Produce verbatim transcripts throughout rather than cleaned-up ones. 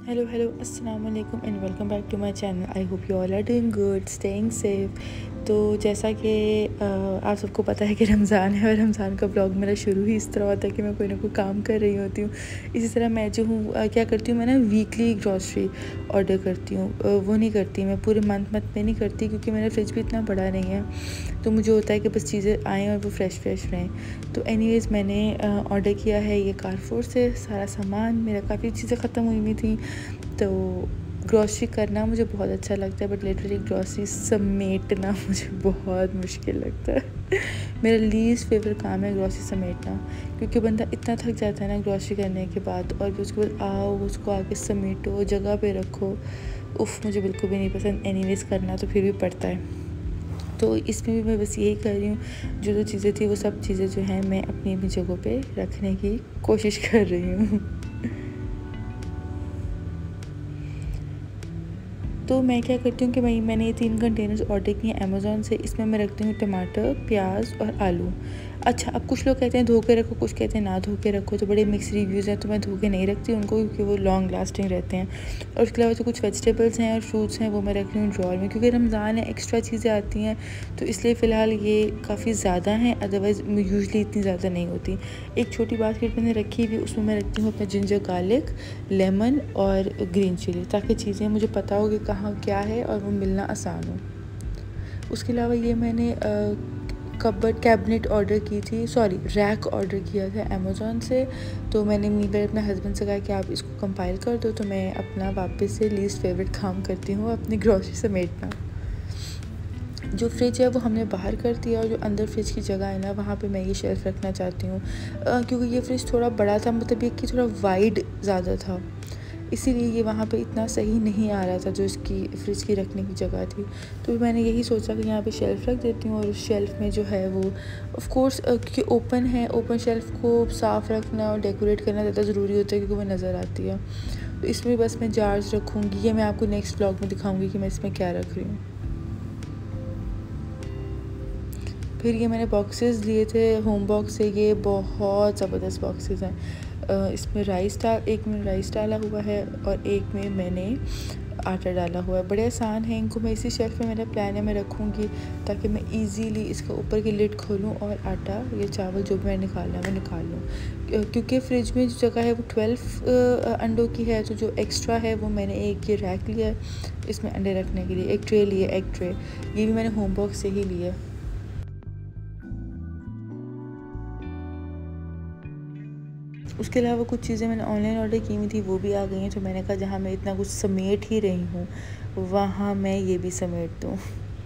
Hello hello अस्सलाम वालेकुम and welcome back to my channel. I hope you all are doing good, staying safe. तो जैसा कि आप सबको पता है कि रमज़ान है और रमज़ान का ब्लॉग मेरा शुरू ही इस तरह होता है कि मैं कोई ना कोई काम कर रही होती हूँ। इसी तरह मैं जो हूँ क्या करती हूँ, मैं ना वीकली ग्रॉसरी ऑर्डर करती हूँ। वो नहीं करती मैं पूरे मंथ मंथ में नहीं करती, क्योंकि मेरा फ्रिज भी इतना बड़ा नहीं है। तो मुझे होता है कि बस चीज़ें आएँ और वो फ़्रेश फ्रेश रहें। तो एनीवेज़ मैंने ऑर्डर किया है ये कारफोर से सारा सामान। मेरा काफ़ी चीज़ें ख़त्म हुई हुई थी, तो ग्रॉसरी करना मुझे बहुत अच्छा लगता है, बट लिटरली ग्रॉसरी समेटना मुझे बहुत मुश्किल लगता है। मेरा लीस्ट फेवरेट काम है ग्रॉसरी समेटना, क्योंकि बंदा इतना थक जाता है ना ग्रॉसरी करने के बाद, और फिर उसके बाद आओ उसको आके समेटो, जगह पे रखो। उफ़, मुझे बिल्कुल भी नहीं पसंद। एनीवेज़ करना तो फिर भी पड़ता है। तो इसमें भी मैं बस यही कर रही हूँ, जो जो चीज़ें थी वो सब चीज़ें जो हैं मैं अपनी अपनी जगहों पे रखने की कोशिश कर रही हूँ। तो मैं क्या करती हूँ कि भाई मैंने ये तीन कंटेनर्स ऑर्डर किए हैं अमेज़ॉन से। इसमें मैं रखती हूँ टमाटर, प्याज और आलू। अच्छा, अब कुछ लोग कहते हैं धो के रखो, कुछ कहते हैं ना धो के रखो, तो बड़े मिक्स रिव्यूज़ हैं। तो मैं धो के नहीं रखती उनको, क्योंकि वो लॉन्ग लास्टिंग रहते हैं। और उसके अलावा जो कुछ वेजिटेबल्स हैं और फ्रूट्स हैं वो मैं रख रही हूँ ड्रॉअर में, क्योंकि रमज़ान है, एक्स्ट्रा चीज़ें आती हैं, तो इसलिए फ़िलहाल ये काफ़ी ज़्यादा हैं। अदरवाइज़ यूजुअली इतनी ज़्यादा नहीं होती। एक छोटी बास्केट मैंने रखी हुई, उसमें मैं रखती हूँ अपना जिंजर गार्लिक, लेमन और ग्रीन चिली, ताकि चीज़ें मुझे पता हो कि कहाँ क्या है और वो मिलना आसान हो। उसके अलावा ये मैंने कबर्ड कैबिनेट ऑर्डर की थी, सॉरी रैक ऑर्डर किया था अमेज़ॉन से। तो मैंने मीनवाइल अपने हस्बैंड से कहा कि आप इसको कंपाइल कर दो, तो मैं अपना वापस से लीस्ट फेवरेट काम करती हूँ, अपनी ग्रॉसरी समेटना। जो फ्रिज है वो हमने बाहर कर दिया, और जो अंदर फ्रिज की जगह है ना, वहाँ पे मैं ये शेल्फ़ रखना चाहती हूँ, क्योंकि ये फ्रिज थोड़ा बड़ा था, मतलब ये कि थोड़ा वाइड ज़्यादा था, इसीलिए ये वहाँ पे इतना सही नहीं आ रहा था जो इसकी फ्रिज की रखने की जगह थी। तो मैंने यही सोचा कि यहाँ पे शेल्फ़ रख देती हूँ, और उस शेल्फ़ में जो है वो ऑफ़ कोर्स क्योंकि ओपन है, ओपन शेल्फ़ को साफ़ रखना और डेकोरेट करना ज़्यादा ज़रूरी होता है, क्योंकि वो नज़र आती है। तो इसमें बस मैं जार्स रखूँगी, ये मैं आपको नेक्स्ट व्लॉग में दिखाऊँगी कि मैं इसमें क्या रख रही हूँ। फिर ये मैंने बॉक्सेस लिए थे होम बॉक्स से, ये बहुत ज़बरदस्त बॉक्सेस हैं। इसमें राइस डाल एक में राइस डाला हुआ है और एक में मैंने आटा डाला हुआ है। बड़े आसान है, इनको मैं इसी शेल्फ में मेरा प्लान है मैं रखूँगी, ताकि मैं इजीली इसका ऊपर की लिड खोलूँ और आटा या चावल जो भी मैं निकालना है मैं निकाल लूँ। क्योंकि फ्रिज में जो जगह है वो ट्वेल्व अंडों की है, तो जो एक्स्ट्रा है वो मैंने एक ये रैक लिया है इसमें अंडे रखने के लिए। एक ट्रे लिए, एग ट्रे, ये भी मैंने होम बॉक्स से ही लिया। उसके अलावा कुछ चीज़ें मैंने ऑनलाइन ऑर्डर की हुई थी, वो भी आ गई हैं। तो मैंने कहा जहाँ मैं इतना कुछ समेट ही रही हूँ, वहाँ मैं ये भी समेट दूँ।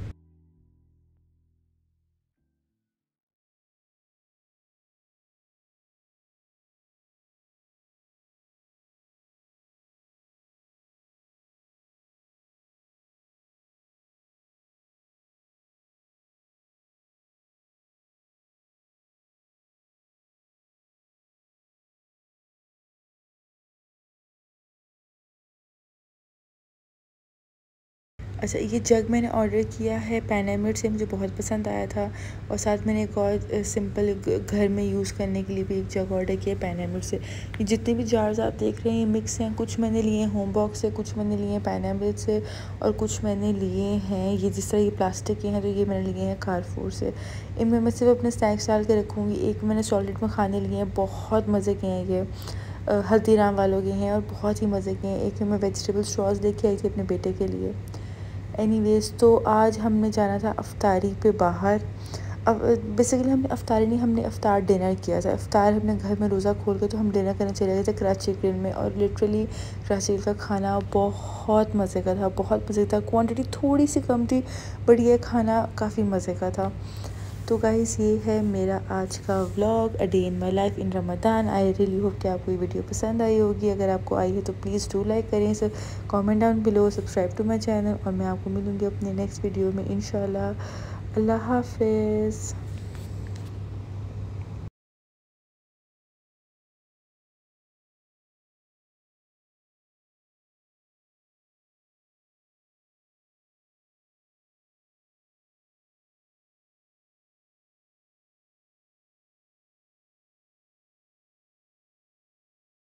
अच्छा, ये जग मैंने ऑर्डर किया है पैनामिड से, मुझे बहुत पसंद आया था। और साथ मैंने एक और सिंपल घर में यूज़ करने के लिए भी एक जग ऑर्डर किया पैनामिड से। ये जितने भी जार्स आप देख रहे हैं मिक्स हैं, कुछ मैंने लिए हैं होम बॉक्स से, कुछ मैंने लिए हैं पैनामिड से, और कुछ मैंने लिए हैं ये जिस तरह ये प्लास्टिक के हैं, तो ये मैंने लिए हैं कारफोर से। इनमें मैं सिर्फ अपने स्नैक्स डाल के रखूँगी। एक मैंने सॉलिड में खाने लिए हैं, बहुत मज़े के हैं ये, हल्दीराम वालों के हैं और बहुत ही मज़े के हैं। एक मैं वेजिटेबल स्ट्रॉज लेके आई थी अपने बेटे के लिए। एनीवेज़, तो आज हमने जाना था अफ्तारी पे बाहर। अब बेसिकली हमने अफ्तारी नहीं, हमने अफ्तार डिनर किया था। अफ्तार हमने घर में रोज़ा खोल के तो हम डिनर करने चले गए थे कराची ग्रिल में, और लिटरली कराची का खाना बहुत मज़े का था, बहुत मज़े का था। क्वांटिटी थोड़ी सी कम थी, बट ये खाना काफ़ी मज़े का था। तो गाइस, ये है मेरा आज का vlog, a day in my life in Ramzan. I really hope कि आपको ये वीडियो पसंद आई होगी। अगर आपको आई है तो प्लीज़ डू लाइक करें, share comment down below, subscribe to my channel, और मैं आपको मिलूँगी अपने नेक्स्ट वीडियो में इंशाल्लाह। अल्लाह हाफ़िज़।